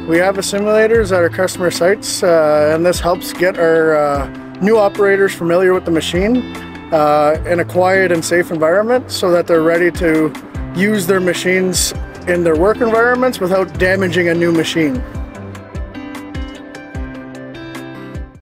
We have a simulators at our customer sites, and this helps get our new operators familiar with the machine in a quiet and safe environment so that they're ready to use their machines in their work environments without damaging a new machine.